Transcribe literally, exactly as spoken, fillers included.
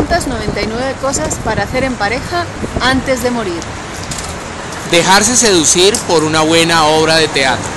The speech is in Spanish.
novecientas noventa y nueve cosas para hacer en pareja antes de morir. Dejarse seducir por una buena obra de teatro.